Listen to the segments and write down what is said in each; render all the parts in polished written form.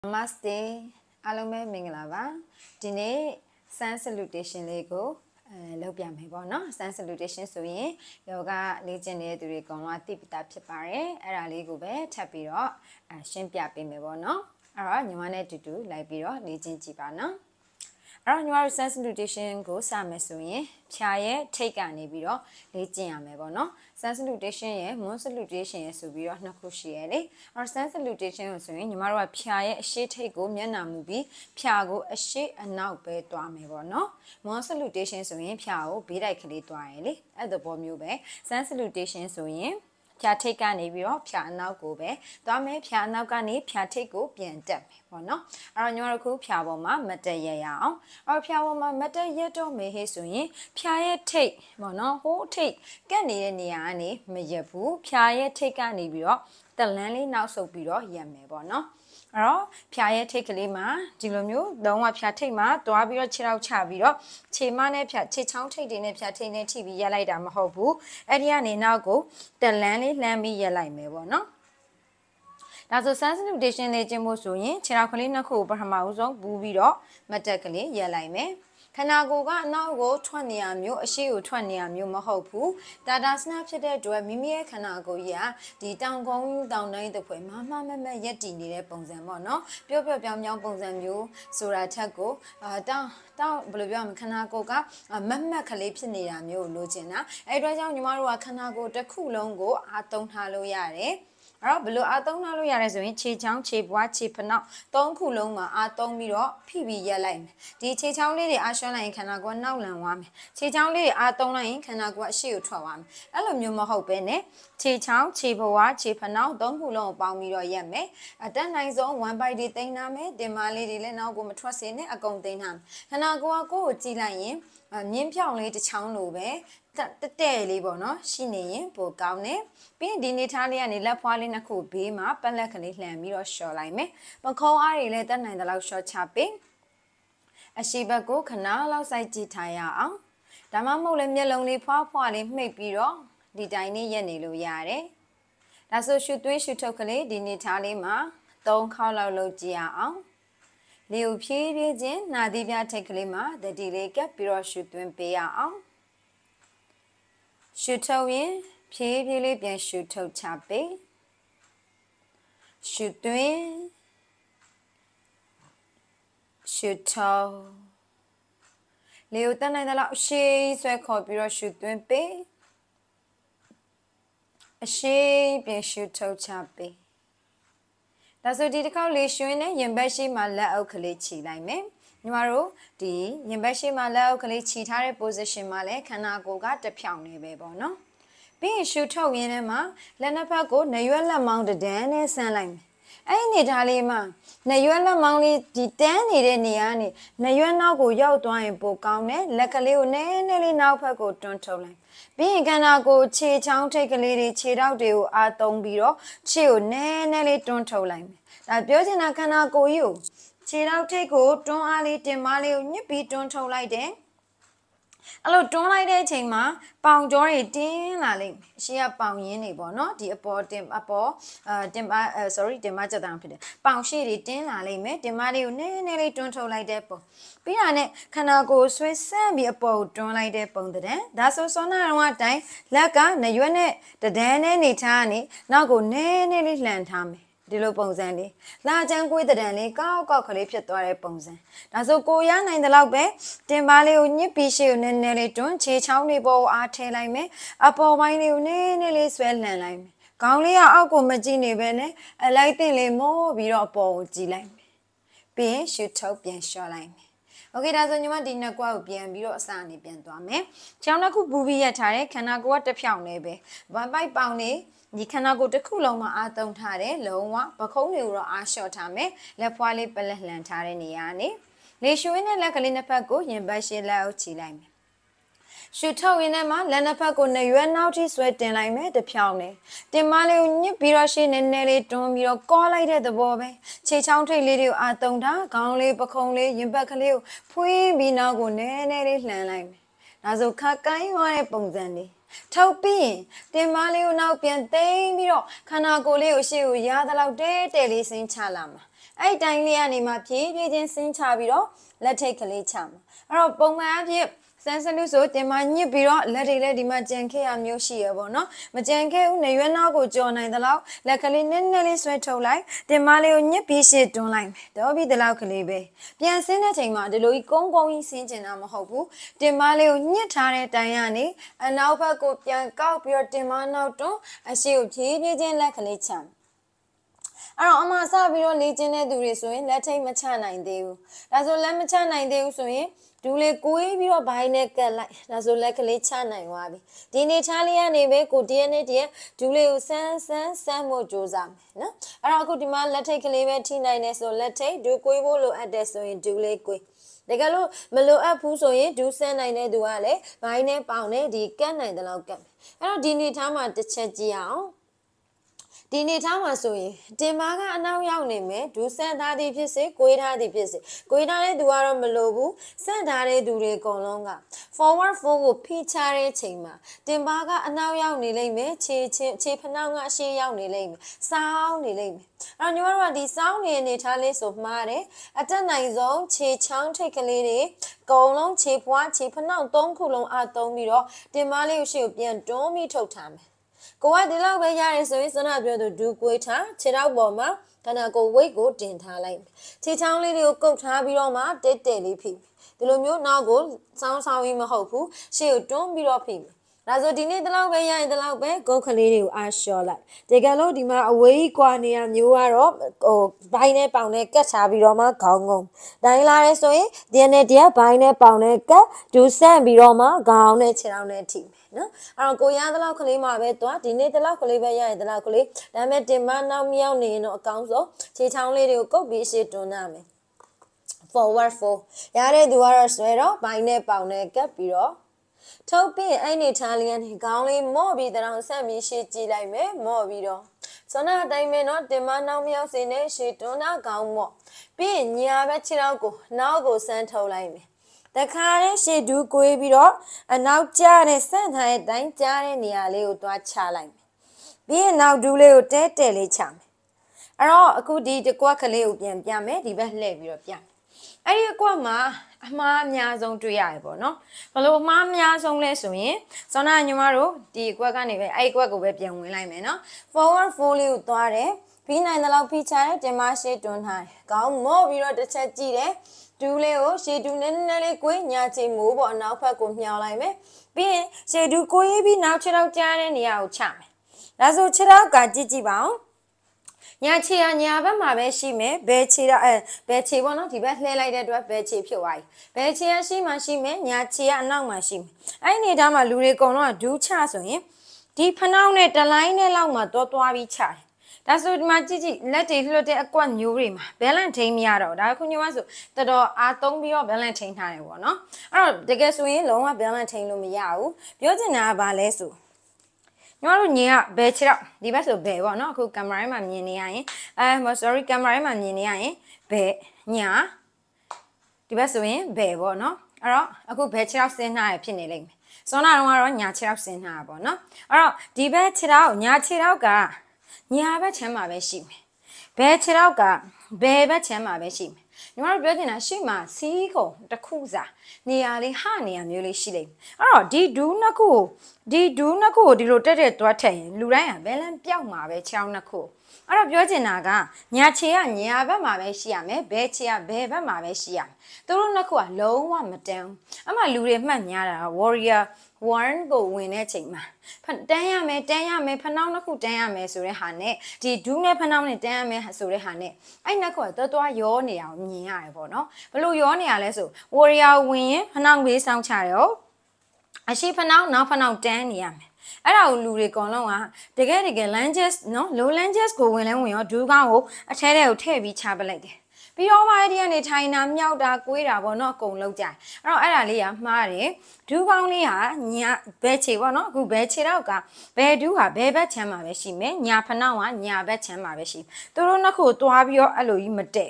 Namaste, alome minglava. Dine Sunsalutation lego lobia mebono. Sunsalutation so yin yoga legend to recon tipita pipare, era lego be, tapiro, shimpia pimebono. Ara, you wanted to do like biro, legend jibana. Around your Sunsalutation go samesuin, chaye, take an ebiro, legend amebono. Sunsalutation ye, moon salutation ye subiro, nakushiere. Our Sunsalutation was in Yamara Piaye, she take go, Miana movie, Piago, a she, and now pay to amebono. Moon salutation so in Piao, be like a at the bomb you bay. Sunsalutation so in. Pia take an ebiro, pia now go be, Dame pia now gani, pia take go, bien dem, or no? Around your cool piawoma, meta yao, or piawoma meta yeto me hisuin, pia take, mono, ho take, gani niani, me yebu, pia take an ebiro, the landly now so biro, yame bono. Aro, pia take a lima, dilomu, don't want pia take ma, do abiro chirao chaviro, chimane pia, chichang take in a pia take TV yalai dam hobu, Ediani now go, the landly lamby yalai me bono. That's a Sunsalutation legend was doing, Chiracolina Cooper Hamauzo, Bubiro, Matakali, Yalaime. Kanagoga now go 20 amu, a shield 20 amu, Mahopu, that does snapshot there to a mimia Kanago ya, the down going down the way, Mamma yeti near Ponzamono, Piopa Yam Ponzamu, Suratago, down Bluvium Kanagoga, a Mamma Calipsini amu, Lugina, Edrajan Yumarua Kanago, the Kulongo, Aton Halo Yare. Below I don't know Yarazin, Chichang, Chip, what chip now, Don Kulonga, I don't miro, PB Yaline. The Chichang lady Ashaline cannot go now and one. Chichang lady I don't like cannot go shield to one. Alumnuma hope in it. Chichang, Chip, what chip now, Don Kulong, Baumiro Yame. At that night zone, one by the thing name, the Mali now go trust in it, a gondinam. Can I go, Zilain, a Nimpiang lady Chang Lube. The daily bono, she name, poor gowne. Being the Italian in La Polina could be ma, but like a little mirror show like me. But call I later and the loud short chapping. A shiba go canal outside Titaya. The mamma let me lonely papa may be wrong. The tiny yenilu yare. That's so should we should talk a lady in Italy ma. Don't call out logia. Liu P. Regin, Nadivia take lima, the delay get biro should win pay out. Shoot in, Pili bien shoot chappy. Shoot in, shoot. Liutan and the loud she, so I call biro shoot win pay. A she bien shoot chappy. That's what did call issue in it, Yambashi Mala Okalichi like me. Nuaro, the Yambashi Mala Okalichi tare position male, Kanagoga, the Pione Bebono. Being shoot out in a ma, Lenapago, Nayuela Mount the Dan and Sanline. Ain't it, Halima? Nayuela Mounty, the Dan Niani, Nayuela go yaw doing Bocane, Lacaleo, nearly now Pago don't tell him. Being gonna go chi chang take a lady cheat out you at don't biro, chill, nearly don't tell him. That building I cannot go you. Cheat out take go, don't ali demali, nippy don't tell like them. Hello, don't like that thing, ma. Pound Jory, din lally. She a pound yenny bono, the apple, sorry, the matter down to the pound shady din lally, me, the mali, nearly don't tell like that. Be on it, can I go Swiss Sammy a boat, don't like that pound the den? That's also not one time. Laka, na you ne, the den any tiny, now go nearly land hammy. Dilo Ponzani. La Jangu the Danny, go collipse to a Ponzan. That's so go yan in the log bay. Timbali unni pishu nearly tune, chowny bow are tail like me, upon my new nearly swell like me. Gaulia alco magini bene, a lightly more biro bow like me. Be should talk bien sure like me. Okay, that's when you want dinner go bien biro sunny bien to me. Chanaku booby at tare, can I go at the piano nebe? But by bounty. You cannot go to Kuloma at don't hare, lowa, Bacone are short time, La Poile Pelantare Niani. Lay show in a lacalina pago, yen by she lao chilime. Shoot how in a man, Lenapago, na you and naughty sweating like me, the pione. The Malay, Pirashin and Nelly, don't you call like the bobby. Chechante little at don't have, Conley, Bacone, Yimbacaleo, Pui be now go nearly landline. Nazo Kakai or a Ponzani. Topi, the Malay now be a day, Miro, Canagoleo, she will yard out daily Saint Chalam. အဲ့တိုင်းလေးကနေမှဖြည်းဖြည်းချင်းဆင်းချပြီးတော့လက်ထိတ်ကလေးချမှာအဲ့တော့ပုံမှန်အဖြစ်စမ်းစလူဆိုတင်မညစ်ပြီးတော့လက်တွေလည်းဒီမှာကြံခဲ့ရမျိုးရှိရပေါ့နော်မကြံခဲ့ဘူးနေရွက်နောက်ကိုကြော်နိုင်သလောက်လက်ကလေးနည်းနည်းလေးဆွဲထုတ်လိုက်တင်မလေးကိုညစ်ပြီးရှစ်တွန်းလိုက်မယ်တော့ပြီးဒီလောက်ကလေးပဲပြန်ဆင်းတဲ့ချိန်မှာဒီလိုကြီးကုန်းကုန်းကြီးဆင်းကျင်တာမဟုတ်ဘူးတင်မလေးကိုညစ်ထားတဲ့တိုင်ကနေအနောက်ဘက်ကိုပြန်ကောက်ပြီးတော့တင်မနောက်တွန်းအရှိကိုဖြည်းဖြည်းချင်းလက်ကလေးချမ်းအဲ့တော့အမစပြီးတော့လေ့ကျင့်တဲ့သူတွေဆိုရင်လက်ထိတ်မချနိုင်သေးဘူးဒါဆိုလက်မချနိုင်သေးဘူးဆိုရင်ဒူလေးကိုပြီးတော့ဘိုင်းနဲ့ကတ်လိုက်ဒါဆိုလက်ကလေးချနိုင်သွားပြီဒီနေချလေးကနေပဲကိုတည်းနဲ့တည်းဒူလေးကိုဆန်းဖို့ကြိုးစားမယ်နော်အဲ့တော့အခုဒီမှာလက်ထိတ်ကလေးပဲထိနိုင်နေဆိုလက်ထိတ်ဒူကိုဖို့လိုအပ်တယ်ဆိုရင်ဒူလေးကိုတကယ်လို့မလိုအပ်ဘူးဆိုရင်ဒူးဆန်းနိုင်တဲ့သူကလည်းဘိုင်းနဲ့ပေါင်နဲ့ဒီကတ်နိုင်တဲ့လောက်ကတ်မယ်အဲ့တော့ဒီနေထားမှာတစ်ချက်ကြည့်အောင်ဒီနေထားမှာဆိုရင်တင်မာကအနောက်ရောက်နေမယ်ဒူးဆန့်ထားသည်ဖြစ်စေကိုွေးထားသည်ဖြစ်စေကိုွေးထားတဲ့သူကတော့မလိုဘူးဆန့်ထားတဲ့သူတွေအကုန်လုံးက forward 4ကိုဖိချတဲ့ချိန်မှာတင်မာကအနောက်ရောက်နေလိမ့်မယ်ခြေဖနှောင်းကအရှေ့ရောက်နေလိမ့်မယ်စောင်းနေလိမ့်မယ်အဲ့တော့ညီမတို့ကဒီစောင်းနေနေထားလေးဆိုမှားတယ်အတက်နိုင်ဆုံးခြေချောင်းထိတ်ကလေးတွေအကုန်လုံးခြေပွားခြေဖနှောင်း၃ခုလုံးအားသုံးပြီးတော့တင်မာလေးကိုရှေ့ကိုပြန်တွန်းပြီးထုတ်ထားမယ်ကိုကဒီလောက်ပဲရရဆိုရင်စနပြောသူဒူးကွေးထားခြေထောက်ပေါ်မှာခန္ဓာကိုယ်ဝိတ်ကိုတင်ထားလိုက်ခြေချောင်းလေးတွေကိုကုတ်ထားပြီးတော့မှတက်လေးဖိဒီလိုမျိုးနောက်ကိုစောင်းကြီးမဟုတ်ဘူးရှေ့ကိုတွန်းပြီးတော့ဖိဒါဆိုဒီနေ့ဒီလောက်ပဲရရင်ဒီလောက်ပဲဂုတ်ကလေးတွေကိုအားလျှော့လိုက်တကယ်လို့ဒီမှာအဝေးကွာနေရမျိုးကတော့ဘိုင်းနဲ့ပေါင်နဲ့ကတ်ချပြီးတော့မှခေါင်းငုံတိုင်းလာရဲဆိုရင်ဒီနေ့တည်းဘိုင်းနဲ့ပေါင်နဲ့ကတ်ဒူးဆန့်ပြီးတော့မှခေါင်းနဲ့ခြေထောက်နဲ့ထိနော်အဲ့တော့ကိုရတဲ့လောက်ကလေးမှာပဲသွားဒီနေ့တဲ့လောက်ကလေးပဲရရင်တဲ့လောက်ကလေးဒါပေမဲ့တင်မနောက်မြောက်နေရင်တော့အကောင်းဆုံးခြေချောင်းလေးတွေကိုကုတ်ပြီးရှေ့တွန်းရမယ် forward 4ရတဲ့သူကတော့ဆွဲတော့ဘိုင်းနဲ့ပေါင်နဲ့ကပ်ပြီးတော့ထုတ်ပြီးအဲ့နေထားလေးကနေခေါင်းလေးမော့ပြီးတောင်ဆက်ပြီးရှေ့ကြည့်လိုက်မယ်မော့ပြီးတော့စနအတိုင်းပဲနော်တင်မနောက်မြောက်စင်းနဲ့ရှေ့တွန်းတာခေါင်းမော့ပြီးညာဘက်ခြေထောက်ကိုနောက်ကိုဆန်းထုတ်လိုက်မယ်တခါလေးရှေ့ဒူးကွေးပြီးတော့အနောက်ကျတဲ့ဆန့်ထားတဲ့အတိုင်းကြားတဲ့နေရာလေးကိုတွားချလိုက်မယ်ပြီးရင်နောက်ဒူးလေးကိုတဲလေးချမယ်အဲ့တော့အခုဒီတကွက်ကလေးကိုပြန်ပြမယ်ဒီဘက်လှည့်ပြီးတော့ပြမယ်အဲ့ဒီအကွက်မှာအမှားအများဆုံးတွေ့ရတယ်ပေါ့နော်ဘလို့အမှားအများဆုံးလဲဆိုရင်စောနာညီမတို့ဒီအကွက်ကနေပဲအဲ့ဒီအကွက်ကိုပဲပြန်ဝင်လိုက်မယ်နော် forward 4လေးကိုသွားတယ်ပြီးနိုင်တဲ့လောက်ဖိချတယ်တင်မရှိတွန်းထားတယ်ခေါင်းမော့ပြီးတော့တစ်ချက်ကြည့်တယ်ဒူးလေးကိုရှေ့ဒူးနည်းနည်းလေးကိုညာချေမိုးပေါ့နောက်ဘက်ကိုမျောလိုက်မယ်ပြီးရင်ရှေ့ဒူးကိုရေးပြီးနောက်ခြေထောက်ကြားတဲ့နေရာကိုချမယ်ဒါဆိုခြေထောက်ကကြည့်ပါဦးညာခြေကညာဘက်မှာပဲရှိမယ်ဘယ်ခြေတော့ဘယ်ခြေပေါ့နော်ဒီဘက်လှည့်လိုက်တဲ့အတွက်ဘယ်ခြေဖြစ်သွားပြီဘယ်ခြေကရှိမှရှိမယ်ညာခြေကအနောက်မှာရှိမယ်အဲ့ဒီနေသားမှာလူတွေအကုန်လုံးကဒူးချဆိုရင်ဒီဖနှောင်းနဲ့တလိုင်းနဲ့လောက်မှာသွားပြီးချတယ်ဒါဆိုဒီမှာကြည့်လက်တွေလွတ်တဲ့အကွက်မျိုးတွေမှာဘယ်လန့်ထိန်မရတော့ဒါခုညမဆိုတော်တော်အားသုံးပြီးတော့ဘယ်လန့်ထိန်ထားတယ်ပေါ့နော်အဲ့တော့တကယ်ဆိုရင်လုံးဝဘယ်လန့်ထိန်လို့မရဘူးပြောချင်တာကဘာလဲဆိုညီမတို့ညီကဘယ်ခြေတော့ဒီဘက်ဆိုဘယ်ပေါ့နော်အခုကင်မရာထဲမှာမြင်နေရရင်sorry ကင်မရာထဲမှာမြင်နေရရင်ဘယ်ညာဒီဘက်ဆိုရင်ဘယ်ပေါ့နော်အဲ့တော့အခုဘယ်ခြေတော့ဆင်းထားရဖြစ်နေလိမ့်မယ်စောနာတော့ညာခြေတော့ဆင်းထားတာပေါ့နော်အဲ့တော့ဒီဘက်ခြေတော့ညာခြေတော့ကညာဘက်ချမ်းမှာပဲရှိမယ်ဘယ်ခြေတော့ကဘယ်ဘက်ချမ်းမှာပဲရှိမယ်ညီမတို့ပြောချင်တာရှေ့မှာစီးခုံတစ်ခုစာနေရာလေးဟနေရာမျိုးလေးရှိလိမ့်မယ်အဲ့တော့ဒီဒူးနှစ်ခုကိုဒီလိုတက်သွားထည့်ရင်လူတိုင်းကဘယ်လန်းပြောက်မှာပဲချောင်းနှစ်ခုအဲ့တော့ပြောချင်တာကညာခြေကညာဘက်မှာပဲရှိရမယ်ဘယ်ခြေကဘယ်ဘက်မှာပဲရှိရမယ်သူတို့နှစ်ခုကလုံးဝမတန်းအမှလူတွေမှတ်များတာ warrior 1ကိုဝင်တဲ့ချိန်မှာတန်းရမယ်ဖနှောင်းနှစ်ခုတန်းရမယ်ဆိုတဲ့ဟာနဲ့ဒီဒူးနဲ့ဖနှောင်းနဲ့တန်းရမယ်ဆိုတဲ့ဟာနဲ့အဲ့နှစ်ခုကတော်ရောနေအောင်မြင်ရတယ်ပေါ့နော်ဘလို့ရောနေရလဲဆို warrior ဝင်ရင်ဖနှောင်းလေးစောင်းချရောအရှိဖနှောင်းနောက်ဖနှောင်းတန်းနေရမယ်အဲ့ဒါကိုလူတွေအကုန်လုံးကတကယ် lunges နော် low lunges ကိုဝင်လဲဝင်ရောဒူးကောင်းကိုအထဲထဲကိုထည့်ပြီးချပလိုက်တယ်ပြီးတော့မှအဲ့ဒီကနေထိုင်တာမြောက်တာကွေးတာပေါ့နော်အကုန်လုံးကြိုင်အဲ့တော့အဲ့ဒါလေးကမှားတယ်ဒူးကောင်းလေးဟာညာဘဲခြေပေါ့နော်အခုဘဲခြေတော့ကဘဲဒူးဟာဘဲဘက်ချမ်းမှာပဲရှိမယ်ညာဖနှောင်းကညာဘက်ချမ်းမှာပဲရှိသူတို့နှစ်ခုသွားပြီးတော့အဲ့လိုကြီးမတည့်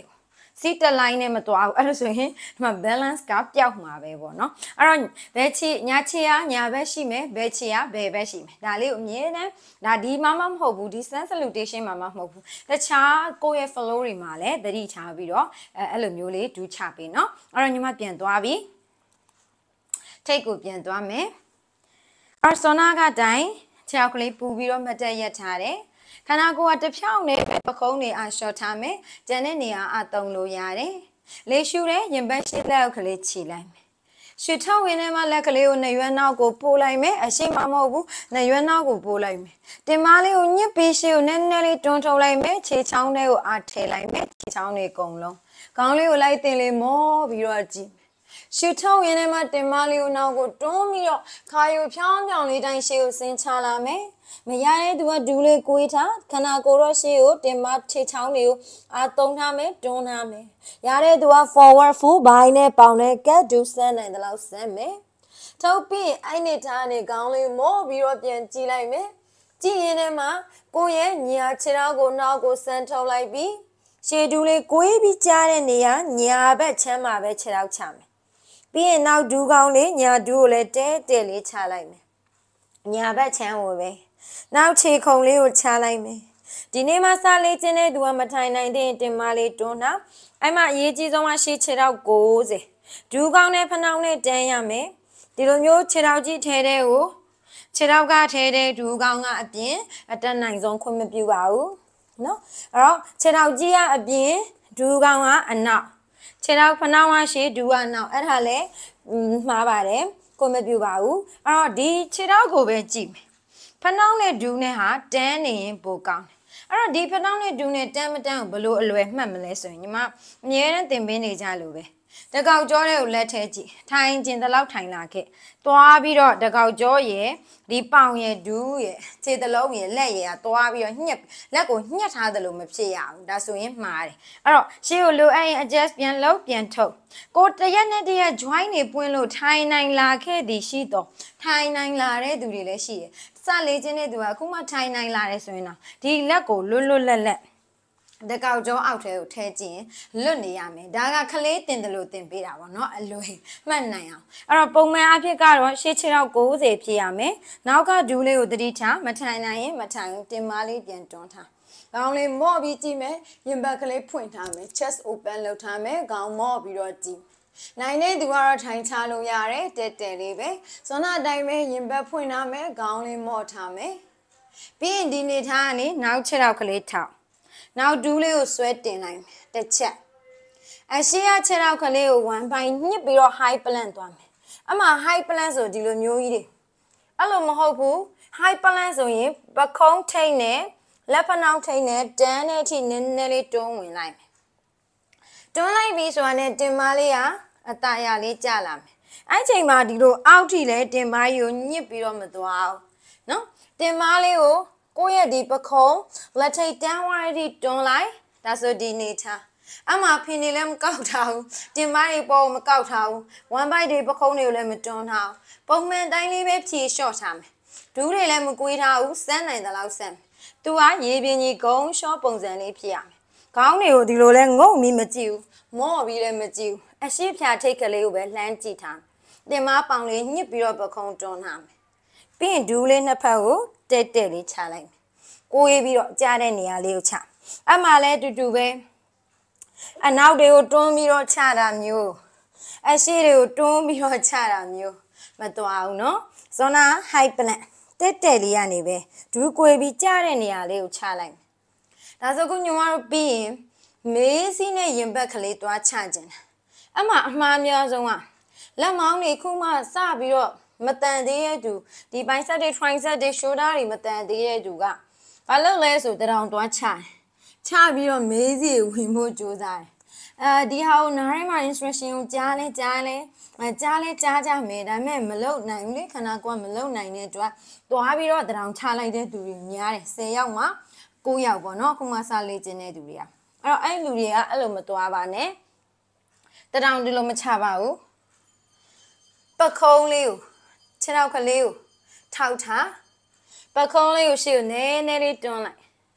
စီတလိုင်းနဲ့မသွားဘူးအဲ့လိုဆိုရင်ဒီမှာ balance ကပျောက်မှာပဲပေါ့နော်အဲ့တော့ဘယ်ခြေညာခြေကညာဘက်ရှိမယ်ဘယ်ခြေကဘယ်ဘက်ရှိမယ်ဒါလေးကိုအမြဲတမ်းဒါဒီမှမဟုတ်ဘူးဒီ sun salutation မှမဟုတ်ဘူးတခြားကိုယ့်ရဲ့ flow တွေမှာလည်းသတိထားပြီးတော့အဲ့လိုမျိုးလေးဒူးချပေးနော်အဲ့တော့ညီမပြန်သွားပြီထိတ်ကိုပြန်သွားမယ်အဲ့ဆောနာကတိုင်းခြေောက်ကလေးပူပြီးတော့မတက်ရက်ထားတယ်ခန္ဓာကိုယ်ကတစ်ဖြောင်းနဲ့ပခုံးနေအားရှော့ထားမယ်ကျန်တဲ့နေရာအသုံးလို့ရတယ်လေရှူတဲ့ရင်ဘတ်ရှိလက်ကလေးခြိလိုက်မယ်ရွှေထောက်ဝင်ထဲမှာလက်ကလေးကိုနှရွက်နောက်ကိုပို့လိုက်မယ်အရှိမမဟုတ်ဘူးနှရွက်နောက်ကိုပို့လိုက်မယ်တင်မလေးကိုညှစ်ပြီးရှေ့ကိုနည်းနည်းလေးတွန်းထုတ်လိုက်မယ်ခြေချောင်းထဲကိုအားထည့်လိုက်မယ်ခြေချောင်းတွေအကုန်လုံးခေါင်းလေးကိုလိုက်တင်လေးမောပြီးတော့ကြည့်ရှူထောက်ဝင်ထဲမှာတင်မလေးကိုနောက်ကိုတွန်းပြီးတော့ခါယူဖြောင်းဖြောင်းလေးတိုင်းရှေ့ကိုဆင်းချလာမယ်မရတဲ့သူကဒူးလေးကိုွေးထားခန္ဓာကိုယ်တော့ရှေ့ကိုတင်မခြေချောင်းတွေကိုအားသုံးထားမယ်တွန်းထားမယ်ရတဲ့သူက forward full ဘိုင်းနဲ့ပေါင်နဲ့ကတ်ဒူးဆန်းနိုင်တဲ့လောက်ဆန်းမယ်ထုတ်ပြီးအဲ့နေထားနေခေါင်းလေးမောပြီးတော့ပြန်ကြည့်လိုက်မယ်ကြည့်ရင်ထဲမှာကိုယ့်ရဲ့ညာခြေထောက်ကိုနောက်ကိုဆန်းထုတ်လိုက်ပြီးရှေ့ဒူးလေးကိုွေးပြီးကြားတဲ့နေရာညာဘက်ချမ်းမှာပဲခြေထောက်ချမယ်ပြီးရင်နောက်ဒူးကောင်းလေးညာဒူးကိုလည်းတဲတဲလေးချလိုက်မယ်ညာဘက်ချမ်းကိုပဲနောက်ခြေခုံလေးကိုချလိုက်မယ်ဒီနေ့မှစလေးကျင်းတဲ့သူကမထိုင်နိုင်တဲ့တင်မလေးတွန်းတာအဲ့မှာအရေးကြီးဆုံးကရှေ့ခြေထောက်90ဒူးကောင်းနဲ့ဖနှောင်းနဲ့တန်းရမယ်ဒီလိုမျိုးခြေထောက်ကြီးထဲတဲ့ကိုခြေထောက်ကထဲတဲ့ဒူးကောင်းကအပြင်အတက်နိုင်ဆုံးခွင့်မပြုပါဘူးနော်အဲ့တော့ခြေထောက်ကြီးကအပြင်ဒူးကောင်းကအနောက်ခြေထောက်ဖနှောင်းကရှေ့ဒူးကနောက်အဲ့ဒါလည်းမှားပါတယ်ခွင့်မပြုပါဘူးအဲ့တော့ဒီခြေထောက်ကိုပဲကြည့်မယ်ဖနှောင်းနဲ့ဒူးနဲ့ဟာတန်းနေရင်ပိုကောင်းတယ်အဲ့တော့ဒီဖနှောင်းနဲ့ဒူးနဲ့တန်းမတန်းကိုဘလို့အလွယ်မှတ်မလဲဆိုရင်ညီမအမြဲတမ်းသင်ပေးနေကြလို့ပဲတကောက်ကြောတဲ့ကိုလက်ထဲကြည့်ထိုင်ကျင်တလောက်ထိုင်လာခဲ့သွားပြီးတော့တကောက်ကြောရဲ့ဒီပေါင်ရဲ့ဒူးရဲ့ခြေသလုံးရဲ့လက်ရဲ့ကသွားပြီးတော့ညှက်လက်ကိုညှက်ထားတယ်လို့မဖြစ်ရဘူးဒါဆိုရင်မှားတယ်အဲ့တော့ရှေ့ကိုလိုအဲ့ရင် adjust ပြန်လုပ်ပြန်ထုတ်ကိုတရက်နဲ့တရက် join နေပွင့်လို့ထိုင်နိုင်လာခဲ့သည်ရှိတော့ထိုင်နိုင်လာတဲ့သူတွေလည်းရှိတယ်စလေ့ကျင့်တဲ့သူကအခုမှထိုင်နိုင်လာတယ်ဆိုရင်တော့ဒီလက်ကိုလွတ်လွတ်လပ်လပ်တကောက်ကြောအောက်ထဲကိုထဲကြည့်ရင်လွတ်နေရမယ်ဒါကခလေးတင်တယ်လို့တင်ပေးတာပေါ့နော်အလွယ်မှတ်နိုင်အောင်အဲ့တော့ပုံမှန်အဖြစ်ကတော့ရှေ့ခြေထောက်90ဖြစ်ရမယ်နောက်ကဒူးလေးကိုတတိထားမထိုင်နိုင်ရင်မထိုင်ဘူးတင်မလေးပြန်တွန်းထားခေါင်းလေးမော့ပြီးကြည့်မယ်ရင်ဘတ်ကလေးဖွင့်ထားမယ် chest open လုပ်ထားမယ်ခေါင်းမော့ပြီးတော့ကြည့်နိုင်တဲ့သူကတော့ထိုင်ချလို့ရတယ်တက်တက်လေးပဲစွမ်းနာတိုင်းပဲရင်ဘတ်ဖွင့်ထားမယ်ခေါင်းလေးမော့ထားမယ်ပြီးရင်ဒီနေထားကနေနောက်ခြေထောက်ကလေးထောက်နောက်ဒူးလေးကိုဆွဲတင်လိုက်မယ်တစ်ချက်အရှိရခြေထောက်ကလေးကို1ပိုင်းညှစ်ပြီးတော့ high plant သွားမယ်အမှ high plant ဆိုဒီလိုမျိုးကြီးတွေအဲ့လိုမဟုတ်ဘူး high plant ဆိုရင်ပခုံးထိတ်နဲ့လက်ဖနှောင်းထိတ်နဲ့တန်းတဲ့အထိနည်းနည်းလေးတွန်းဝင်လိုက်မယ်တွန်းလိုက်ပြီးဆိုတာနဲ့တင်မလေးကအတရလေးကျလာမယ်အဲ့ချိန်မှာဒီလိုအောက်ထိလဲတင်မကြီးကိုညှစ်ပြီးတော့မသွားဘူးနော်တင်မလေးကိုကိုယ့်ရဲ့ဒီပခုံးလက်ထိတ်တန်းဝါးရီတွန်းလိုက်ဒါဆိုဒီနေထားအမှဖင်နေလည်းမကောက်ထားဘူးတင်မတွေပေါ်မကောက်ထားဘူး1 byte တွေပခုံးတွေကိုလည်းမတွန်းထားဘူးပုံမှန်တိုင်းလေးပဲဖြည့်လျှော့ထားမယ်ဒူးတွေလည်းမကွေးထားဘူးစမ်းနိုင်တဲ့လောက်စမ်းသူကရေပြင်းကြီးဂုံရှော့ပုံစံလေးဖြစ်ရမယ်ခေါင်းတွေကိုဒီလိုလဲငုံပြီးမကြည့်ဘူးမော့ပြီးလည်းမကြည့်ဘူးအရှိဖြာထိတ်ကလေးကိုပဲလှမ်းကြည့်ထားတင်မပေါင်လေးညှစ်ပြီးတော့ပခုံးတွန်းထားမယ်ပြီးရင်ဒူးလေးနှစ်ဖက်ကိုတက်တက်လေးချလိုက်မယ်ကိုရေးပြီးတော့ကြားတဲ့နေရာလေးကိုချအမှလည်းတူတူပဲအနောက်တွေကိုတွန်းပြီးတော့ချတာမျိုးအရှိတွေကိုတွန်းပြီးတော့ချတာမျိုးမတော်ဘူးနော်ဇွန်နာ high plant တက်တက်လေးကနေပဲဒူးကွေပြီးကြားတဲ့နေရာလေးကိုချလိုက်ဒါဆိုခုညမတို့ပြီးရင်မေးစီးနဲ့ရင်ဘက်ကလေးသွားချခြင်းအမှအမှားများဆုံးကလက်မောင်းတွေခုမှစပြီးတော့မတန်သေးတဲ့သူဒီပိုင်းဆက်တွေ tricep တွေ shoulder တွေမတန်သေးတဲ့သူကဘာလို့လဲဆိုတရောင်သွားချပြီးတော့မေးစီဝင်ဖို့ကြိုးစားတယ်ဒီဟာကိုနားထဲမှာ instruction ကိုကြားလဲကြားကြမယ်ဒါပေမဲ့မလုံနိုင်ဘူးလေခန္ဓာကိုယ်ကမလုံနိုင်တဲ့အတွက်သွားပြီးတော့တရောင်ချလိုက်တဲ့သူတွေများတယ်10ယောက်မှာ9ယောက်ပေါ့နော်အခုမှစလေ့ကျင့်တဲ့သူတွေကအဲ့တော့အဲ့လူတွေကအဲ့လိုမသွားပါနဲ့တရောင်ဒီလိုမချပါဘူးပခုံးလေးကိုခြေထောက်ကလေးကိုထောက်ထားပခုံးလေးကိုရှေ့ကိုနည်းနည်းလေးတွန်းလိုက်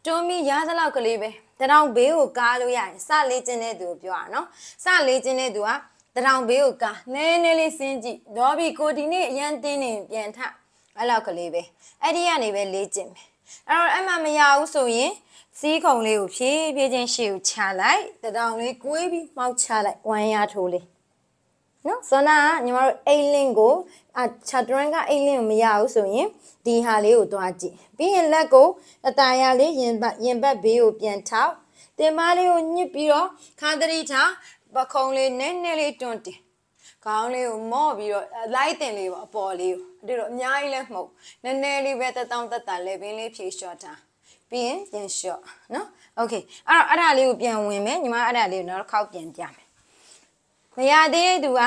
တွန်းပြီးရသလောက်ကလေးပဲတထောင်ဘေးကိုကားလို့ရရင်စလေးကျင်းတဲ့သူကိုပြောရနော်စလေးကျင်းတဲ့သူကတထောင်ဘေးကိုကားနည်းနည်းလေးစဉ်းကြည့်တော့ပြီးကိုဒီနေ့အရန်တင်းနေပြန်ထအဲ့လောက်ကလေးပဲအဲ့ဒီကနေပဲလေ့ကျင့်မယ်အဲ့တော့အဲ့မှမရဘူးဆိုရင်စီးခုံလေးကိုဖြည်းဖြည်းချင်းရှေ့ကိုချလိုက်တထောင်လေးကွေးပြီးမှောက်ချလိုက်ဝမ်းရထိုးလေးနော်စောနာကညီမတို့အိမ်လင်းကိုချာတရန်ကအိမ်လင်းကိုမရဘူးဆိုရင်ဒီဟာလေးကိုတွားကြည့်ပြီးရင်လက်ကိုအတားရလေးရင်ဘတ်ဘေးကိုပြန်ထောက်တင်မလေးကိုညှစ်ပြီးတော့ခါတရီထားပခုံးလေးနည်းနည်းလေးတွန်းတင်ခေါင်းလေးကိုမော့ပြီးတော့လိုက်တင်လေးပေါ့အပေါ်လေးကိုအဲ့တော့အများကြီးလည်းမဟုတ်နည်းနည်းလေးပဲတက်တာလေပင်လေးဖြည့်လျှော့ထားပြီးရင်ပြန်လျှော့နော်โอเคအဲ့ဒါလေးကိုပြန်ဝင်မယ်ညီမအဲ့ဒါလေးကိုနောက်တစ်ခေါက်ပြန်ပြမယ်မရသေးတဲ့သူက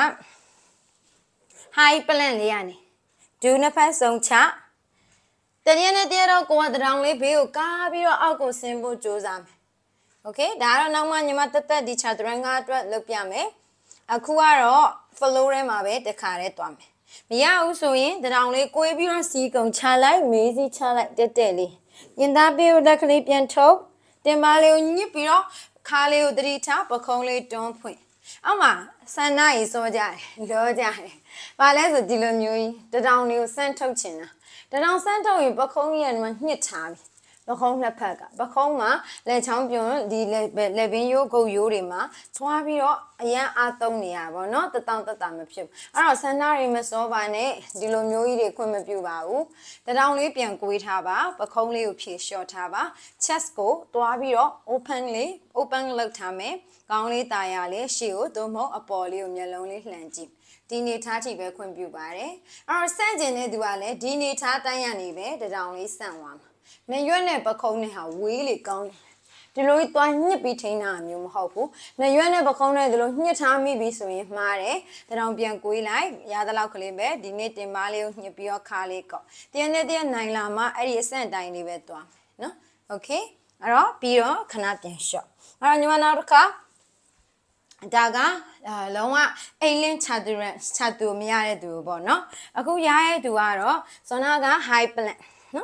high plan လေးရနေဒူနှစ်ဖက်စုံချတရင်းနဲ့တရတော့ကိုကတထောင်လေးဘေးကိုကားပြီးတော့အောက်ကိုဆင်းဖို့ကြိုးစားမယ်โอเคဒါကတော့နောက်မှညီမတက်ဒီချာတရန်ကအတွက်လုပ်ပြမယ်အခုကတော့ flow ထဲမှာပဲတခါတည်းသွားမယ်မရဘူးဆိုရင်တထောင်လေးကိုပြီးတော့စီးကုန်ချလိုက်မေးစီးချလိုက်တက်လေးရင်သားပေးကိုလက်ကလေးပြန်ထုတ်တင်ပါလေးကိုညှစ်ပြီးတော့ခါလေးကိုတတိထားပခုံးလေးတွန်းဖွင့်အောက်မှာဆန္ဒကြီးစောကြတယ်လောကြတယ်ဘာလဲဆိုဒီလိုမျိုးကြီးတထောင်လေးကိုစမ်းထုတ်ချင်တာတထောင်စမ်းထုတ်ရင်ပခုံးကြီးကညှစ်ထားပြီပခုံးနှစ်ဖက်ကပခုံးမှာလက်ချောင်းပြုံးဒီလက်ပင်ရိုးဂုတ်ရိုးတွေမှာသွားပြီးတော့အရန်အားသုံးနေရပါဘောเนาะတတောင်တက်တာမဖြစ်ဘူးအဲ့တော့ဆန္ဒတွေမစောပါနဲ့ဒီလိုမျိုးကြီးတွေခွင့်မပြုပါဘူးတထောင်လေးပြန်ကွေးထားပါပခုံးလေးကိုဖြည့်လျှော့ထားပါ chest ကိုသွားပြီးတော့ open လုပ်ထားမယ်ခေါင်းလေးตาရလေးရှေ့ကိုသို့မဟုတ်အပေါ်လေးကိုမျက်လုံးလေးလှန်ကြည့်ဒီနေထားကြည့်ပဲခွင့်ပြုပါတယ်အဲ့တော့ဆန့်ကျင်တဲ့သူကလည်းဒီနေထားတိုင်းရနေပဲတထောင်လေးဆန့်သွားမှာမရွက်နဲ့ပခုံးနဲ့ဟာဝေးလေကောင်းဒီလိုသွားညှစ်ပြီးထိန်းတာမျိုးမဟုတ်ဘူးမရွက်နဲ့ပခုံးနဲ့ဒီလိုညှစ်ထားမိပြီဆိုရင်မှားတယ်တထောင်ပြန်ကွေးလိုက်ရသလောက်ကလေးပဲဒီနေ့တင်ပါလေးကိုညှစ်ပြီးတော့ခါလေးကောက်တရနဲ့နိုင်လာမှအဲ့ဒီအဆန့်တိုင်းလေးပဲသွားမယ်နော်โอเคအဲ့တော့ပြီးတော့ခဏပြန်လျှော့အဲ့တော့ညီမနောက်တစ်ခါဒါကလုံးဝအိမ်လင်းချတူမရတဲ့သူပေါ့နော်အခုရတဲ့သူကတော့ဇောနာက high plan နော်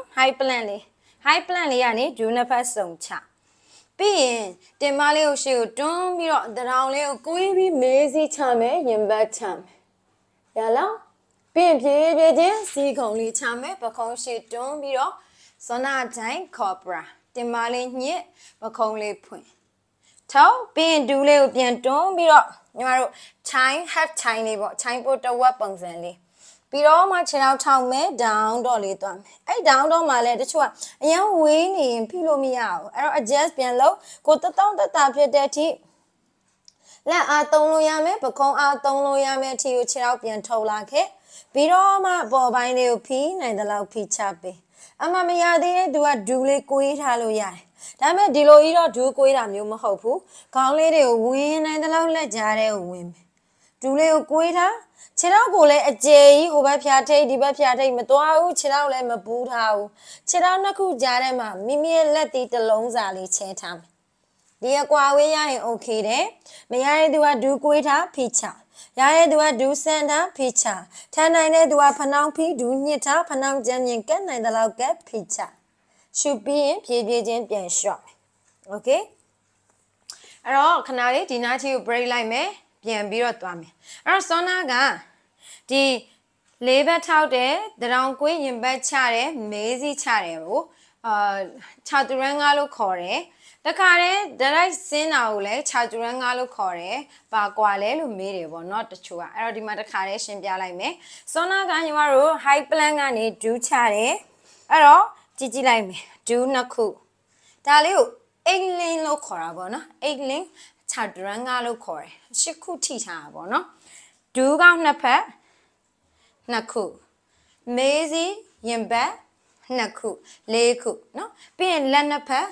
high plan လေးကနေဒူးနှစ်ဖက်စုံချပြီးရင်တင်မလေးကိုရှေ့ကိုတွန်းပြီးတော့တထောင်လေးကိုကိုးပြီးမေးစီချမယ်ရင်ဘတ်ချမယ်ရလားပြီးရင်ဖြည်းဖြည်းချင်းစီခုံလေးချမယ်ပခုံးရှေ့တွန်းပြီးတော့ဇောနာတိုင်း cobra တင်မလေးညှစ်ပခုံးလေးဖွင့်ထောက်ပြီးရင်ဒူးလေးကိုပြန်တွန်းပြီးတော့ညီမတို့ chain half chain လေးပေါ့ chain ပို့တဝက်ပုံစံလေးပြီးတော့မှခြေထောက်ထောက်မယ် down တော့လေးသွားမယ်အဲ့ down တော့မှလည်းတချို့ကအရင်ဝေးနေရင်ဖိလို့မရဘူးအဲ့တော့ adjust ပြန်လုပ်ကိုတက်တာဖြစ်တဲ့အထိလက်အားသုံးလို့ရမယ်ပခုံးအားသုံးလို့ရမယ်အထိကိုခြေထောက်ပြန်ထုတ်လာခဲ့ပြီးတော့မှပေါ်ပိုင်းလေးကိုဖိနိုင်တဲ့လောက်ဖိချပေးအမမရသေးတဲ့သူကဒူးလေးကိုးထားလို့ရတယ်ဒါပေမဲ့ဒီလိုကြီးတော့ဒူးကိုးတာမျိုးမဟုတ်ဘူးခေါင်းလေးတွေကိုဝင်နိုင်တဲ့လောက်လက်ကြားတဲ့ကိုဝင်မယ်ဒူးလေးကိုကိုးထားခြေထောက်ကိုလည်းအကျယ်ကြီးဟိုဘက်ဖြာထိတ်ဒီဘက်ဖြာထိတ်မသွားဘူးခြေထောက်လည်းမပူးထားဘူးခြေထောက်နှစ်ခုကြားထဲမှာမိမိရဲ့လက်တီးတစ်လုံးစာလေးချဲထားမယ်ဒီအကွာဝေးရရင် okay တယ်မရတဲ့သူကဒူးကိုးထားဖိချရတဲ့သူကဒူးစန်ထားဖိချထမ်းနိုင်တဲ့သူကဖနှောင်းဖိဒူးညှစ်ထားဖနှောင်းကျန်းမြင့်ကက်နိုင်တဲ့လောက်ကက်ဖိချရှုပြီးရင်ဖြည်းဖြည်းချင်းပြန်လျှော့မယ် okay အဲ့တော့ခဏလေးဒီနားချီကို break လိုက်မယ်ပြန်ပြီးတော့သွားမယ်အဲ့တော့စောနာကဒီလေးဘက်ထောက်တယ်တထောင်ကွေးရင်ဘက်ချတယ်မေးစီချတယ်ကိုချာတူရန်ငါလို့ခေါ်တယ်တခါတည်းဒရိုက်စင်းတာကိုလည်းချာတူရန်ငါလို့ခေါ်တယ်ဘာကွာလဲလို့မေးတယ်ပေါ့เนาะတချို့ကအဲ့တော့ဒီမှာတခါတည်းရှင်းပြလိုက်မယ်စောနာကညီမတို့ high plan ကနေဒူးချတယ်အဲ့တော့ကြည့်လိုက်မယ်ဒူးနှစ်ခုဒါလေးကိုအိတ်လင်းလို့ခေါ်တာပေါ့နော်အိတ်လင်းချာဒရန်ငါလို့ခေါ်တယ်ရှစ်ခုထိထားတာပေါ့နော်ဒူးကနှစ်ဖက်နှစ်ခုမေးစီရင်ဘတ်နှစ်ခုလေးခုနော်ပြီးရင်လက်နှစ်ဖက်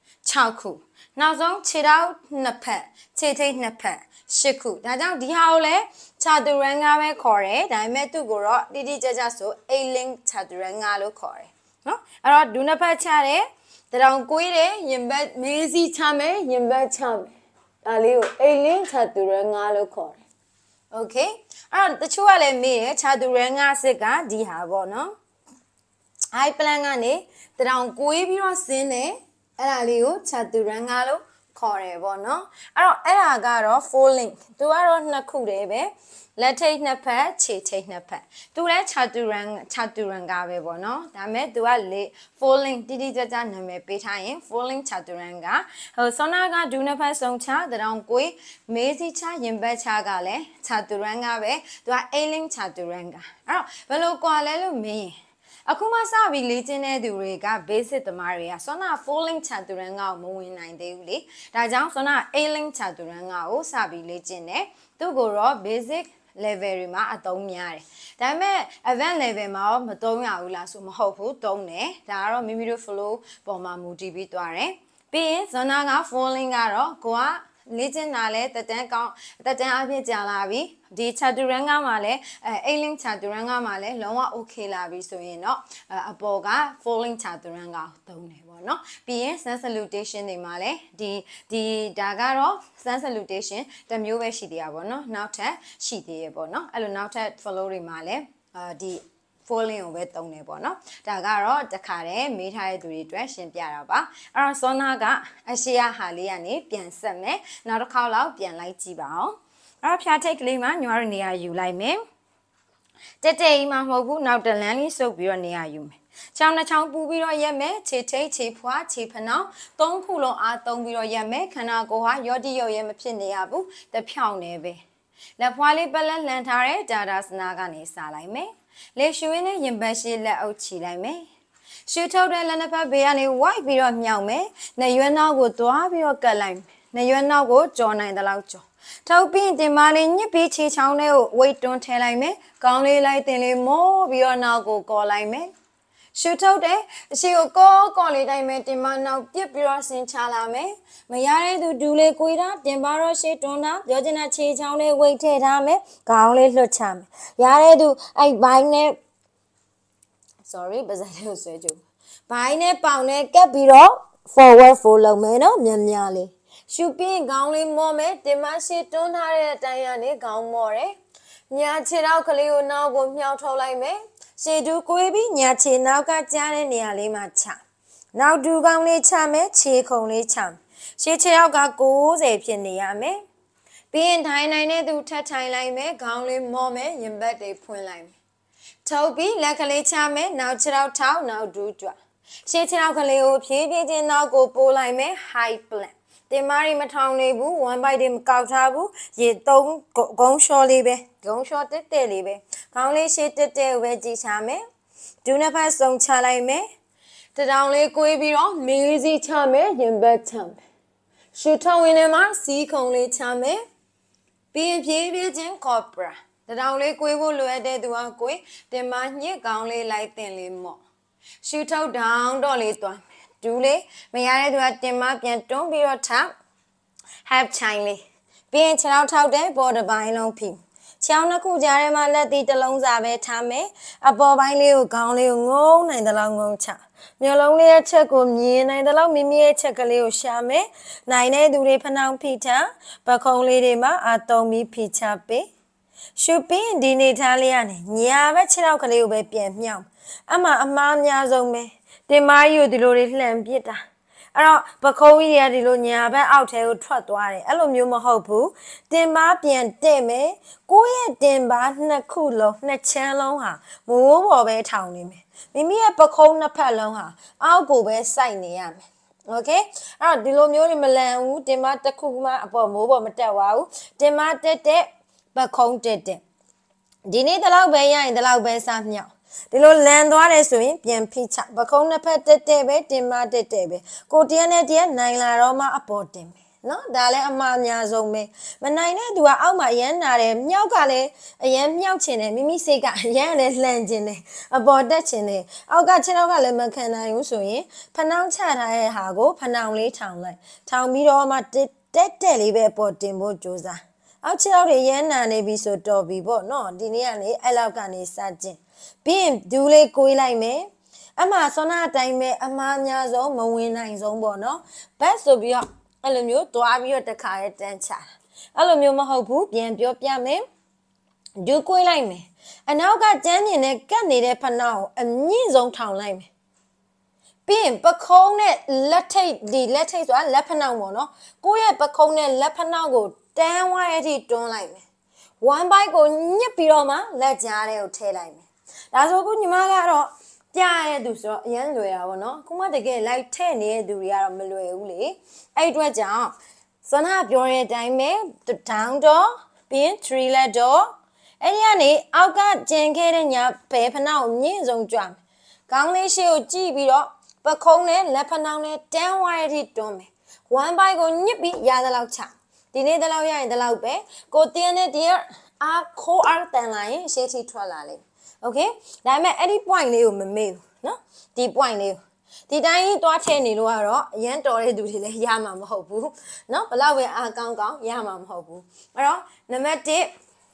6ခုနောက်ဆုံးခြေထောက်နှစ်ဖက်ခြေထိပ်နှစ်ဖက်8ခုဒါကြောင့်ဒီဟာကိုလည်းချာတူရန်ငါပဲခေါ်တယ်ဒါပေမဲ့သူ့ကိုတော့တိတိကျကျဆိုအိတ်လင်းချာတူရန်ငါလို့ခေါ်တယ်နော်အဲ့တော့ဒူးနှစ်ဖက်ချတယ်တထောင်ကွေးတယ်ရင်ဘတ်မေးစီချမယ်ရင်ဘတ်ချမယ်ဒါလေးကိုအိတ်လင်းချာတူရန်ငါလို့ခေါ်တယ်โอเคအဲ့တော့တချို့ကလည်းမေးတယ်ချာတူရန်ငါစစ်ကဒီဟာပေါ့နော် high plan ကနေတထောင်ကွေးပြီးတော့ဆင်းတယ်အဲ့ဒါလေးကိုချာတူရန်ကလို့ခေါ်တယ်ပေါ့နော်အဲ့တော့အဲ့ဒါကတော့ full link သူကတော့နှစ်ခုတည်းပဲလက်ထိတ်နှစ်ဖက်ခြေထိတ်နှစ်ဖက်သူလည်းချာတူရန်ကပဲပေါ့နော်ဒါပေမဲ့သူကလေ full link တိတိကျကျနာမည်ပေးထားရင် full link ချာတူရန်ကဟိုစောနာကဒူးနှစ်ဖက်စုံချတရောင်ကိုမေးစီချရင်ဘက်ချကလည်းချာတူရန်ကပဲသူက A link ချာတူရန်ကအဲ့တော့ဘယ်လိုကွာလဲလို့မင်းအခုမှစပြီးလေ့ကျင့်တဲ့သူတွေက basic သမားတွေကစောနာ full link ချာတူရန်ကကိုမဝင်နိုင်သေးဘူးလေဒါကြောင့်စောနာ A link ချာတူရန်ကကိုစပြီးလေ့ကျင့်တယ်သူကိုတော့ basic level တွေမှာအသုံးများတယ်ဒါပေမဲ့ advanced level မှာမသုံးရဘူးလားဆိုမဟုတ်ဘူးသုံးတယ်ဒါကတော့မိမိတို့ flow ပေါ်မှာမူတည်ပြီးသွားတယ်ပြီးရင်ဇွန်နာက full link ကတော့ကိုကလေ့ကျင့်တာလဲတက်တန်းအပြည့်ကြာလာပြီဒီချာတူရန်ကမှလည်းA link ချာတူရန်ကမှလည်းလုံးဝ okay လာပြီဆိုရင်တော့အပေါ်က full link ချာတူရန်ကသုံးတယ်ပေါ့နော်ပြီးရင် Sunsalutation တွေမှာလည်းဒီဒါကတော့ Sunsalutation တစ်မျိုးပဲရှိသေးတာပေါ့နော်နောက်ထပ်ရှိသေးရပေါ့နော်အဲ့လိုနောက်ထပ် flow တွေမှာလည်းဒီfull link ကိုပဲသုံးတယ်ပေါ့နော်ဒါကတော့တခါတည်းမေးထားတဲ့သူတွေအတွက်ရှင်းပြတာပါအဲ့တော့စောနာကအရှိရဟာလေးကနေပြန်ဆက်မယ်နောက်တစ်ခေါက်လောက်ပြန်လိုက်ကြည့်ပါအောင်အဲ့တော့ဖြာထိတ်ကလေးမှာညီမတို့နေရာယူလိုက်မယ်တက်တက်ကြီးမှမဟုတ်ဘူးနောက်တလန်းလေးစုပ်ပြီးတော့နေရာယူမယ်ချောင်းနှချောင်းပူပြီးတော့ရက်မယ်ခြေထိတ်ခြေဖွားခြေဖနှောင်းသုံးခုလုံးအားသုံးပြီးတော့ရက်မယ်ခန္ဓာကိုယ်ဟာရော့တိရော့ရဲမဖြစ်နေရဘူးတဖြောင်းနေပဲလက်ဖွားလေးပလက်လှန်ထားတဲ့ဒါဒါစနာကနေစလိုက်မယ်လေရှူရင်းနဲ့ရင်ဘတ်ရှိလက်အုပ်ချီလိုက်မယ်ရှူထုတ်တဲ့လက်နှစ်ဖက်ဘေးကနေဝိုက်ပြီးတော့မြောက်မယ်နှရွက်နောက်ကိုသွားပြီးတော့ကတ်လိုက်နှရွက်နောက်ကိုကြော်နိုင်တဲ့လောက်ကြော်ထုတ်ပြီးတင်မလေးညစ်ပြီးခြေချောင်းလေးကိုဝိတ်တွန်းထဲလိုက်မယ်ကောင်းလေးလိုက်တင်လေးမိုးပြီးတော့နောက်ကိုကော်လိုက်မယ်ရှူထုတ်တဲ့အရှိကိုကော်လေးတိုင်းမယ်တင်မနောက်ပြစ်ပြီးတော့ဆင်ချလာမယ်မရတဲ့သူဒူလေးကိုတာတင်ပါတော့ရှေ့တွန်းတာပြောချင်တဲ့ခြေချောင်းလေးဝိတ်ထည့်ထားမယ်ခေါင်းလေးလွှတ်ချမယ်ရတဲ့သူအဲ့ဘိုင်းနဲ့ sorry ပါးစပ်လေးကိုဆွဲကြည့်ဘိုင်းနဲ့ပေါင်နဲ့ကပ်ပြီးတော့ forward fold လုပ်မယ်နော်မြန်မြန်လေးရှူပြီးခေါင်းလေးမော့မယ်တင်မရှိတွန်းထားတဲ့အတိုင်းကနေခေါင်းမော့တယ်ညာခြေထောက်ကလေးကိုနောက်ကိုမြှောက်ထုတ်လိုက်မယ်ရှေ့တူကိုပြီးညာခြေနောက်ကကြားတဲ့နေရာလေးမှာချနောက်တူခေါင်းလေးချမယ်ခြေခုံလေးချမယ်ရှေ့ခြေထောက်က90ဖြစ်နေရမယ်ပြီးရင်ထိုင်နိုင်တဲ့သူထပ်ထိုင်လိုက်မယ်ခေါင်းလေးမော့မယ်ရင်ဘတ်တွေဖွင့်လိုက်မယ်ထုတ်ပြီးလက်ကလေးချမယ်နောက်ခြေထောက်ထောက်နောက်ဒူးကြွရှေ့ခြေထောက်ကလေးကိုဖြည်းဖြည်းချင်းနောက်ကိုပို့လိုက်မယ် high plank တင်မာရီမထောင်နေဘူး one bite တွေမကောက်ထားဘူးရေသုံးဂုံးလျှော်လေးပဲဂုံးလျှော်တက်လေးပဲခေါင်းလေးရှေ့တက်ပဲကြည့်ချမယ်ဒူးနှစ်ဖက်စုံချလိုက်မယ်တတောင်လေးကိုပြီးတော့မေးစီချမယ်ရင်ဘတ်ချမယ်ရှူထောက်ဝင်ထဲမှာစီးခုံလေးချမယ်ပြီးရင်ဖြည်းဖြည်းချင်း cobra တတောင်လေးကိုဖို့လိုအပ်တဲ့သူကကိုတင်မာညစ်ခေါင်းလေးလိုက်တင်လေးမော့ရှူထောက်ဒေါင်းတော့လေးသွားဒူးလေးမရတဲ့သူကတင်မာပြန်တွန်းပြီးတော့ထောက် half chain လေးပြီးရင်ခြေထောက်ထောက်တဲ့ပေါ်တစ်ပိုင်းလုံးဖိချောင်းတစ်ခုကြားထဲမှာလက်သီးတစ်လုံးစာပဲထားမယ်အပေါ်ပိုင်းလေးကိုခေါင်းလေးကိုငုံနိုင်တဲ့လောက်ငုံချမျိုးလုံးလေးရဲ့ချက်ကိုမြင်နိုင်တဲ့လောက်မိမိရဲ့ချက်ကလေးကိုရှာမယ်နိုင်တဲ့သူတွေဖနှောင်းဖိထားပခုံးလေးတွေမှာအသုံးပြီးဖိချပေးရှုပြီးဒီနေထားလေးကနေညာဘက်ခြေထောက်ကလေးကိုပဲပြန်မြှောက်အမှားအများဆုံးပဲတင်မာကြီးကိုဒီလိုတွေလှန်ပစ်တာအဲ့တော့ပခုံးကြီးတွေကဒီလိုညာဘက်အောက်ထဲကိုထွက်သွားတယ်အဲ့လိုမျိုးမဟုတ်ဘူးတင်ပါပြန်တဲ့မယ်ကိုယ့်ရဲ့တင်ပါနှစ်ခုလုံးနှစ်ချမ်းလုံးဟာမိုးပေါ်ပဲထောင်နေမယ်မိမိရဲ့ပခုံးနှစ်ဖက်လုံးဟာအောက်ကိုပဲစိုက်နေရမယ်โอเคအဲ့တော့ဒီလိုမျိုးတွေမလန်ဘူးတင်ပါတစ်ခုမှအပေါ်မိုးပေါ်မတက်သွားဘူးတင်ပါတက်ပခုံးတက်ဒီနေ့တလောက်ပဲရရင်တလောက်ပဲစမြောက်ဒီလိုလန်သွားတယ်ဆိုရင်ပြန်ဖိချပခုံးနှစ်ဖက်တက်ပဲတင်မတက်ပဲကိုတရက်နဲ့တရက်နိုင်လာတော့မှအပေါ်တင်မယ်နော်ဒါလည်းအမှားများဆုံးပဲမနိုင်တဲ့သူကအောက်မှာရမ်းနာတယ်မြောက်ကလည်းအရမ်းမြောက်ချင်တယ်မိမိစိတ်ကအရမ်းလည်းလှန်ချင်တယ်အပေါ်တက်ချင်တယ်အောက်ကခြေထောက်ကလည်းမခံနိုင်ဘူးဆိုရင်ဖနှောင်းချထားတဲ့ဟာကိုဖနှောင်းလေးထောင်လိုက်ထောင်ပြီးတော့မှတက်လေးပဲပေါ်တင်ဖို့ကြိုးစားအောက်ခြေထောက်တွေရမ်းနာနေပြီဆိုတော်ပြီပေါ့နော်ဒီနေ့ကနေအဲ့လောက်ကနေစကျင်ပြီးရင်ဒူးလေးကိုွေးလိုက်မယ်အမှစောနာအတိုင်းပဲအမှားများဆုံးမဝင်နိုင်ဆုံးပေါ့နော်ဘတ်ဆိုပြီးတော့အဲ့လိုမျိုးသွားပြီးတော့တခါရဲတန်းချအဲ့လိုမျိုးမဟုတ်ဘူးပြန်ပြောပြမယ်ဒူးကိုွေးလိုက်မယ်အနောက်ကကျန်းကျင်နဲ့ကတ်နေတဲ့ဖနှောက်ကိုအမြင့်ဆုံးထောင်လိုက်မယ် Being Bacone, let take the letters or lepanamo, go yet Bacone, lepanago, damn why it don't like me. One by go nipiroma, let Jare tell me. That's what good you might yeah, do so, young Luya, no? Come on again, like 10 years do we are Malue. I do a jump. Son have your dime, the town door, being 3 door. And yanny, I've got Jenket and ya paper now, nears on drum. Gangly shield GB, but cone, lepanone, damn why it don't me. One by go nippy, yada loud chap. Dinner the lawyer in the loud bay, go dear, I call out than lying, shitty trolley. Okay, that meant any point you may, no? Deep point you. Did I do attend in Waro, Yan Dory do the Yamam Hobu? No, allow it, I can't go, Yamam Hobu. Well, no matter.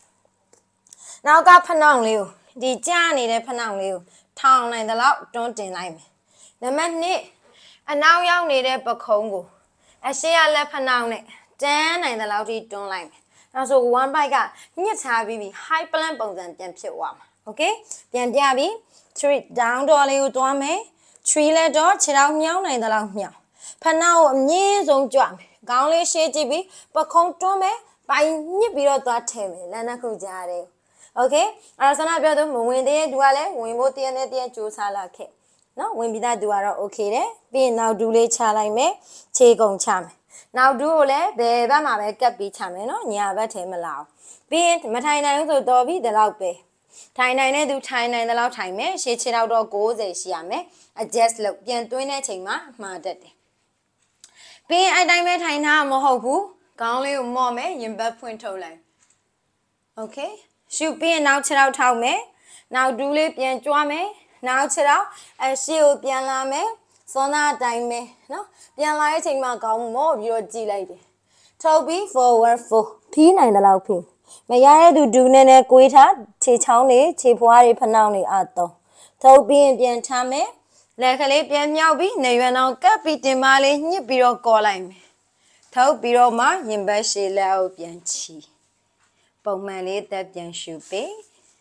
Now got Panong Liu, the Johnny the Panong Liu, town and the loud don't deny me. The man need, and now young need a Bakongo. I say I let Panong, Dan and the loudy don't like me. Now so one by God, yes, have we high plan bones and then pit one. Okay, then Debbie, 3 down to all you do me, 3 let door, chill out meow and the loud meow. Panao knees on drum, gowly shady, but come to me by nippy that tame, Lana Kujare. Okay, our son of Yadum, when they dwell, we both the end of Juice Halake. No, when be that do are okay, being now do late chalai me, take on cham. Now do le, baby, my make up be chamino, never tame allow. Being Matina to Dobby the loud bay. Tiny do tiny and allow time, she chill out or goes a shiame, I just look, bien doing a chima, my daddy. Being I diamond Tina Mohobu, Gangly Mommy, in bed point ole. Okay, should be now chill out how me, now do lip bien me, now chill out, and she'll bien lame, so not dime, no, bien lighting my gong more of your G lady. Toby forward for P and allow P. May I do nene quita, Titoni, Tipuari Panoni Ato. Toby and bien tame, like a lip bien yawby, never now capi demali, nipiro colime. Toby Roma, yimbashi lao bien chi. Pomali that bien should be.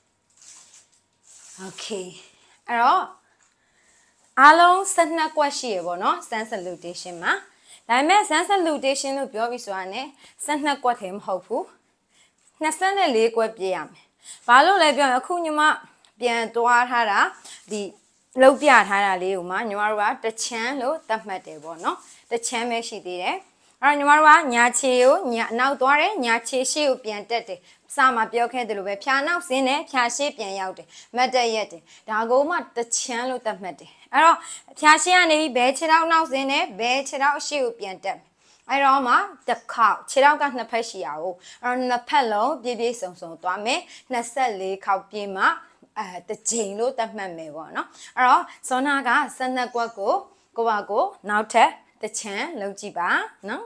Okay. Alright. Along Santa Quashi, no? Sunsalutation, ma. I met Sunsalutation of Bobiswane, Santa Quatim Hopu. Nasana Lake web yam. Follow Lebion Kunuma, Bien Duarhara, the Lopia Hara Leuma, Nuara, the Chan Lo, the Matebo, no? The Chan make she did it. Nuara, Nyachio, now Dore, Nyachi, she bien dead. Some of your candle piano, sine, Piashi, bien yaute, Meta yet. Dagoma, the Chan Lo, the Mete. Arrow, Piashiani, bet it out now, sine, bet it out, she bien dead. I roma the cow, chirauga na peshiao, or na pello, bibi so dame, na selly cow pima, the jalo that meme one. Or so naga, sana guago, now te, the chan, lojiba, no?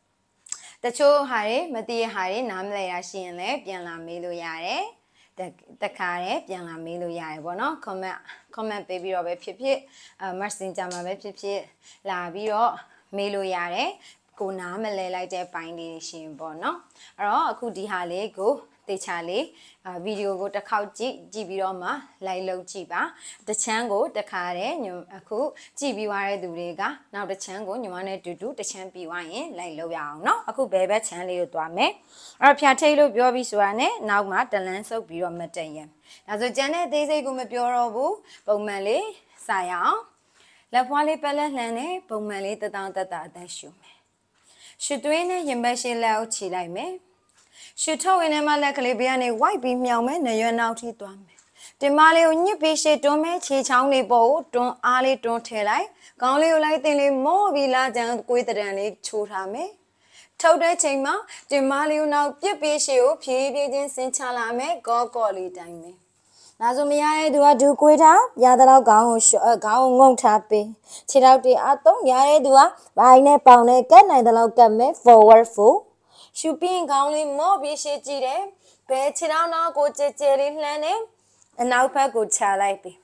The cho hari, mati hari, nam lay a she and lay, piana melu yare, the care, piana melu yare, bono, comment baby of a pipi, mercy jama pipi, la biro, melu yare. Go now, like their binding shin bono. Or could the hale go, the chale, video go the cow GB like low jiba, the chango, the care, you a cool, GB wire do rega, now the chango, you wanted to do the champion wine like low young, no? A cool baby chanley to me. Or piatelo biobi suane, now mat the lens of bio material. As a janet, they say go me pure bomele, sayang. La poile pelle lane, bomele the down that shoe. Should doing a yimbashi lao chi like me? Should tow in a malacalibian white beam meow man, and you're now tea to me. The Malay on you be she don't make chi changly bow, don't ali don't tell I. Can't like the more villa than quitter than it to me. Told that chima, the Malay now be she, P. Saint Chalame, go golly dang me. Nazumia do a do quitter, Yadala gown won't happy. Chit out the atom, Yare do a by ne pound a can and the loud forward full. Should be in gowning more be she jide, pay it out now go to jelly lane, and now per good child be.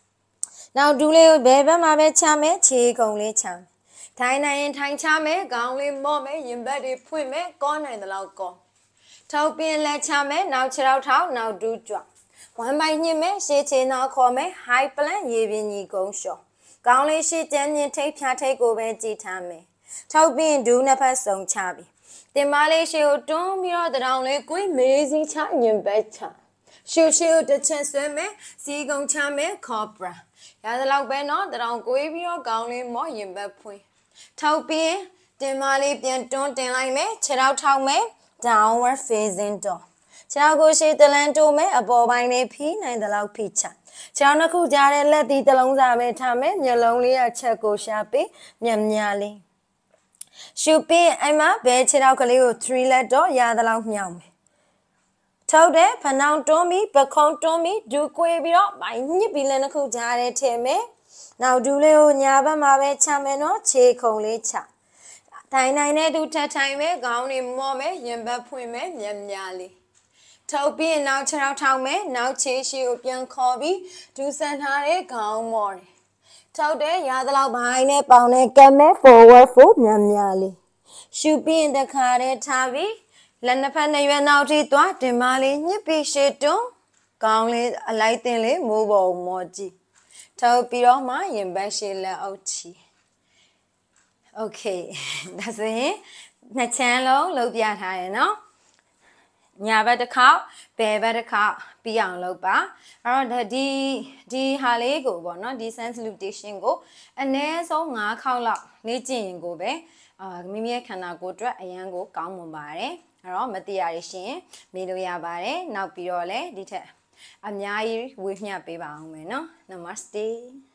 Now do little baby, my bed chame, cheek only cham. Tiny and tiny chame, gowning mommy, embedded point me, gone and the loud gone. Topi and let chame, now chill out how, now do drop. One by him, she now call me high plan, ye go show. ခေါင်းလေးရှိကျန်းချင်းထိတ်ဖြားထိတ်ကိုပဲကြည့်ထားမယ်ထောက်ပြီးရင်ဒူးနှစ်ဖက်စုံချပြီတင်မလေးရှိကိုတွန်းပြီးတော့တရောင်လေးကိုမေးစီချညင်ဘက်ချရှူရှူတစ်ချက်ဆွဲမယ်စီကုံချမယ်ခေါ်ပရာရသလောက်ပဲနော်တရောင်ကိုပြီးတော့ခေါင်းလေးမော့ရင်ဘက်ဖွင့်ထောက်ပြီးရင်တင်မလေးပြန်တွန်းတင်လိုက်မယ်ခြေထောက်ထောက်မယ် downward facing dog ခြေထောက်ကိုရှေ့တလန်းတိုးမယ်အပေါ်ပိုင်းလေးဖိနိုင်သလောက်ဖိချခြေထောက်နှစ်ခုကြားတဲ့လက်သီးတစ်လုံးစာပဲထားမယ်မျက်လုံးလေးကချက်ကိုရှာပြီးမျက်မြလေးရှုပြီးအဲ့မှာဘဲခြေထောက်ကလေးကို3လက်တော့ရသလောက်မြောက်မယ်ထောက်တဲ့ဖနောင်တွန်းပြီးပခုံးတွန်းပြီးဒူးကွေးပြီးတော့ဘိုင်ညစ်ပြီးလက်နှစ်ခုကြားတဲ့ထည့်မယ်နောက်ဒူးလေးကိုညာဘက်မှာပဲချမယ်နော်ခြေခုံလေးချထိုင်နိုင်တဲ့သူထပ်ထိုင်မယ်ခေါင်းလေးမော့မယ်ရင်ဘက်ဖွင့်မယ်မျက်မြလေးထောက်ပြီးနောက်ခြေထောက်ထောက်မယ်နောက်ခြေရှိကိုပြန်ခေါ်ပြီးဒူးဆန်ထားတဲ့ခေါင်းမော့တယ်ထောက်တဲ့ရသလောက်ဘိုင်းနဲ့ပေါင်နဲ့ကမ်းမဲ့ forward foot မြန်လေးရှူပြီးတခါတည်းထားပြီးလက်နှစ်ဖက်နှစ်ရွက်နောက်ထိသွားတင်မလေးညှစ်ပြီးရှေ့တွန်းခေါင်းလေးအလိုက်တင်လေးမိုးပေါ်မော်ကြည့်ထောက်ပြီးတော့မှရင်ဘက်ရှေ့လက်အုပ်ချီโอเคဒါဆိုရင်နှစ်ချမ်းလုံးလုပ်ပြထားရနော်ညာဘက်တစ်ခေါက်ဘယ်ဘက်တစ်ခေါက်ပြီးအောင်လုပ်ပါအဲ့တော့ဒီဟာလေးကိုပေါ့နော်ဒီ Sunsalutation ကိုအနည်းဆုံး5ခေါက်လောက်လေ့ကျင့်ရင်ကိုပဲမိမိရဲ့ခန္ဓာကိုယ်အတွက်အရန်ကိုကောင်းမွန်ပါတယ်အဲ့တော့မသိရရရှင်မေးလို့ရပါတယ်နောက်ပြီးတော့လည်းဒီထက်အများကြီးဝေမျှပေးပါအောင်မယ်နော် Namaste